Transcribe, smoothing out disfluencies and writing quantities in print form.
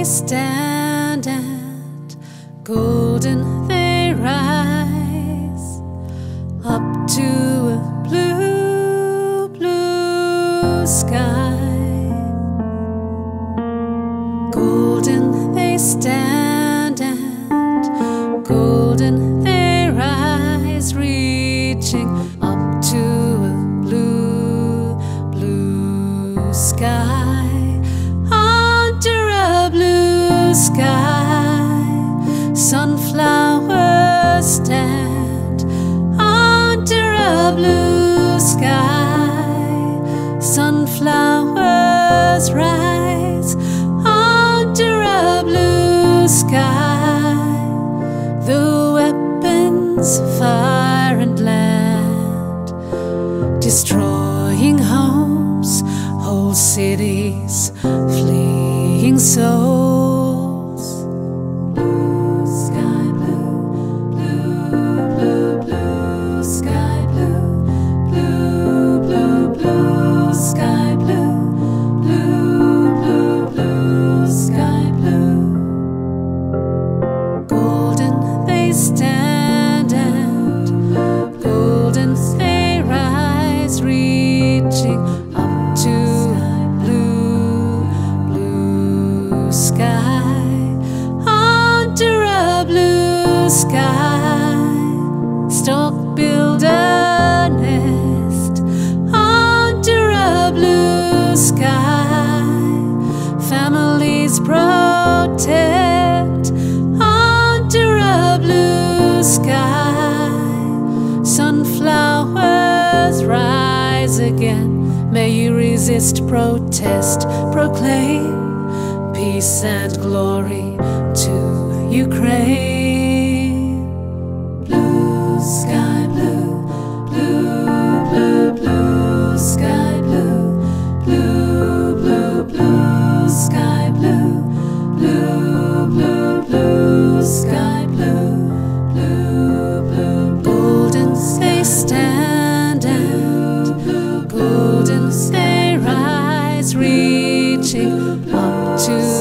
stand and golden they rise up to a blue, blue sky. Golden they stand and golden they rise, reaching up to a blue, blue sky. Under a blue sky, sunflowers stand. Under a blue sky, sunflowers rise. Under a blue sky, the weapons fire and land, destroying homes, whole cities, fleeing souls. Blue sky blue, blue, blue, blue sky blue, blue, blue, blue sky blue, blue, blue, blue sky blue. Golden they stand and golden they rise, reaching up to blue, blue sky. Under a blue sky, stork build a nest. Under a blue sky, families protect. Under a blue sky, sunflowers rise again. May you resist protest, proclaim peace and glory to Ukraine. Blue sky blue, blue, blue, blue sky blue, blue, blue, blue sky blue, blue, blue, blue sky blue, blue, blue. Golden they stand and golden they rise, reaching up to